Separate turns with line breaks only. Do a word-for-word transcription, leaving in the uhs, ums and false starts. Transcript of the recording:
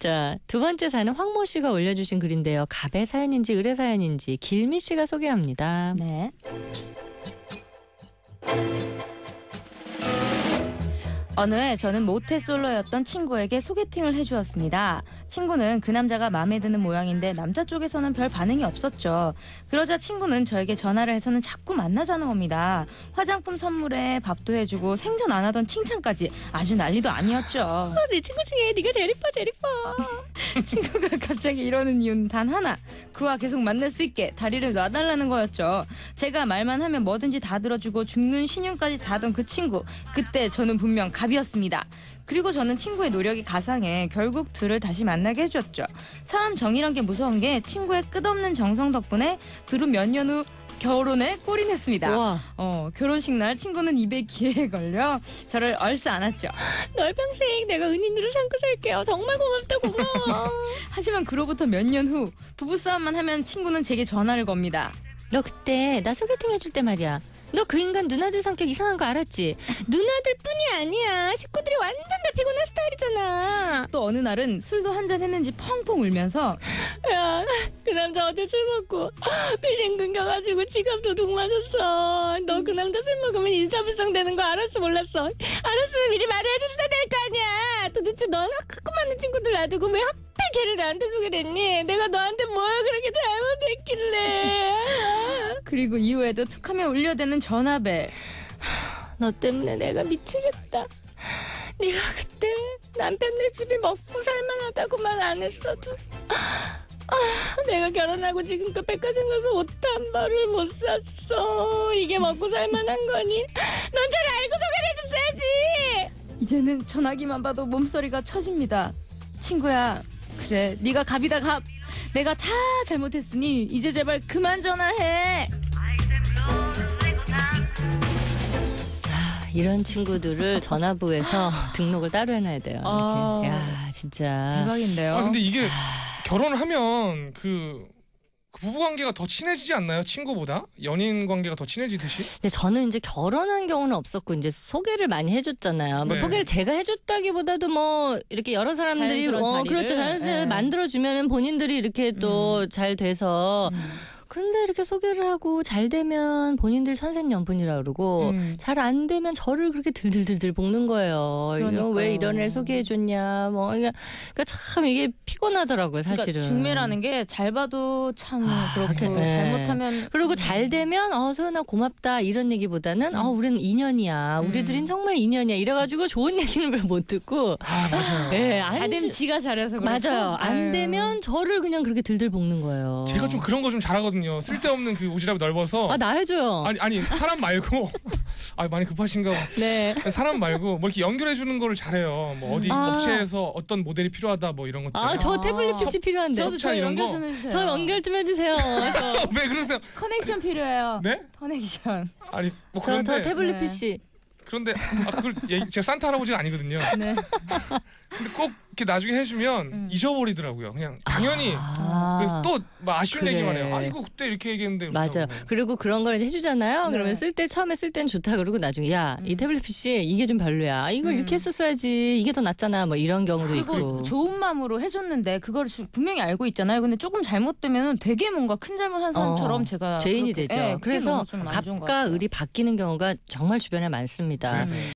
자, 두 번째 사연은 황모 씨가 올려주신 글인데요. 갑의 사연인지 을의 사연인지 길미 씨가 소개합니다.
네. 어느 해 저는 모태솔로였던 친구에게 소개팅을 해주었습니다. 친구는 그 남자가 마음에 드는 모양인데 남자 쪽에서는 별 반응이 없었죠. 그러자 친구는 저에게 전화를 해서는 자꾸 만나자는 겁니다. 화장품 선물에 밥도 해주고 생전 안 하던 칭찬까지 아주 난리도 아니었죠.
어, 내 친구 중에 네가 제일 이뻐 제일 이뻐.
친구가 갑자기 이러는 이유는 단 하나. 그와 계속 만날 수 있게 다리를 놔달라는 거였죠. 제가 말만 하면 뭐든지 다 들어주고 죽는 신용까지 다던 그 친구. 그때 저는 분명 갑이었습니다. 그리고 저는 친구의 노력이 가상해 결국 둘을 다시 만나게 해줬죠. 사람 정이란 게 무서운 게 친구의 끝없는 정성 덕분에 둘은 몇 년 후 결혼에 꼴이 냈습니다.
와.
어, 결혼식 날 친구는 입에 기에 걸려 저를 얼싸 안았죠.
널 평생 내가 은인으로 삼고 살게요. 정말 고맙다 고마워.
하지만 그로부터 몇 년 후 부부싸움만 하면 친구는 제게 전화를 겁니다.
너 그때 나 소개팅 해줄 때 말이야. 너 그 인간 누나들 성격 이상한 거 알았지? 누나들뿐이 아니야. 식구들이 완전 다 피곤한 스타일이잖아.
또 어느 날은 술도 한잔 했는지 펑펑 울면서
야, 그 남자 어제 술 먹고 빌딩 끊겨가지고 지갑 도둑 맞았어. 너 그 남자 술 먹으면 인사불성 되는 거 알았어 몰랐어? 알았으면 미리 말을 해줬어야 될 거 아니야. 도대체 넌 학교 많은 친구들 놔두고 왜 하필 걔를 나한테 소개를 했니? 내가 너한테 뭘 그렇게 잘못했길래.
그리고 이후에도 툭하면 울려대는 전화벨.
너 때문에 내가 미치겠다. 네가 그때 남편네 집이 먹고 살만하다고 말 안 했어도 아, 내가 결혼하고 지금껏 백화점 가서 옷 한 벌을 못 샀어. 이게 먹고 살만한 거니? 넌 잘 알고 소개를 해줬어야지.
이제는 전화기만 봐도 몸서리가 쳐집니다. 친구야, 그래 네가 갑이다 갑. 내가 다 잘못했으니 이제 제발 그만 전화해.
이런 친구들을 전화부에서 등록을 따로 해놔야 돼요. 이렇게.
아,
야, 진짜
대박인데요.
아 근데 이게 결혼을 하면 그, 그 부부 관계가 더 친해지지 않나요? 친구보다 연인 관계가 더 친해지듯이?
근데 저는 이제 결혼한 경우는 없었고 이제 소개를 많이 해줬잖아요. 뭐
네.
소개를 제가 해줬다기보다도 뭐 이렇게 여러 사람들이
자연스러운
어
자리를.
그렇죠 자연스레
네.
만들어주면은 본인들이 이렇게 또 잘 돼서.
음.
근데 이렇게 소개를 하고 잘 되면 본인들 천생연분이라 그러고
음.
잘 안 되면 저를 그렇게 들들들들 볶는 거예요. 이거
그러니까요.
왜 이런 애 소개해줬냐. 뭐 그러니까, 그러니까 참 이게 피곤하더라고요, 사실은.
그러니까 중매라는 게 잘 봐도 참 그렇고
하긴, 네.
잘못하면
그리고 잘 되면 어 소연아 고맙다 이런 얘기보다는
음.
어 우리는 인연이야.
음.
우리들은 정말 인연이야. 이래가지고 좋은 얘기는 별 못 듣고.
아 맞아요.
예, 안
잘되면
주-
지가 잘해서 그렇고.
맞아요. 안
아유.
되면 저를 그냥 그렇게 들들 볶는 거예요.
제가 좀 그런 거 좀 잘하거든요. 쓸데없는 그 오지랖이 넓어서.
아, 나 해줘요.
아니 아니 사람 말고 아 많이 급하신가 봐.
네.
사람 말고 뭐 이렇게 연결해 주는 거를 잘해요. 뭐 어디
아.
업체에서 어떤 모델이 필요하다 뭐 이런 것 있잖아요.
아, 저 태블릿
아.
피씨 필요한데.
저도 저
이런
연결
거.
좀 해주세요.
저 연결 좀 해주세요. 저,
왜 그러세요?
커넥션 필요해요.
네?
커넥션.
아니 뭐
저,
그런데
저 태블릿
네.
피씨.
그런데 아, 그걸 얘기- 제가 산타 할아버지가 아니거든요.
네.
근데 꼭 이렇게 나중에 해주면
음.
잊어버리더라고요. 그냥 당연히.
아.
그래서 또 뭐 아쉬운
그래.
얘기만 해요. 아 이거 그때 이렇게 얘기했는데.
맞아요.
그렇다고.
그리고 그런 걸 해주잖아요.
네.
그러면 쓸 때 처음에 쓸 때는 좋다 그러고 나중에 야, 이
음.
태블릿 피씨 이게 좀 별로야. 이걸
음.
이렇게 했었어야지. 이게 더 낫잖아. 뭐 이런 경우도
그리고
있고.
좋은 마음으로 해줬는데 그걸 주- 분명히 알고 있잖아요. 근데 조금 잘못되면 되게 뭔가 큰 잘못한 사람처럼
어,
제가
죄인이
그렇게-
되죠.
예, 그게
그래서
너무 좀안 좋은 것
갑과
같아요.
을이 바뀌는 경우가 정말 주변에 많습니다.
네.
음.